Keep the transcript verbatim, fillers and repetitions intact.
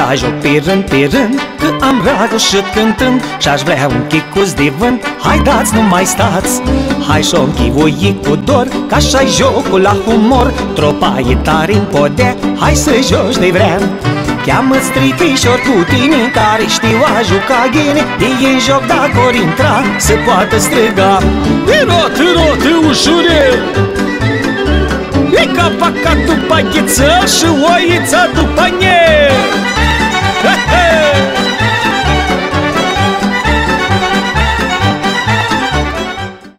la joc pe rând, pe rând, că am ragușit cântând și-aș vrea un chicus de vânt. Hai dați, nu mai stați, hai și-o închivui cu dor, că așa-i jocul la humor. Tropa e tare în podea, hai să joci de vrea. Cheamă-ți strifișori cu tine, care știu a juca ghine. Ei în joc dacă ori intra, să poată striga: Rote, rote, ușurel! E ca vaca după gheță și oița după nie.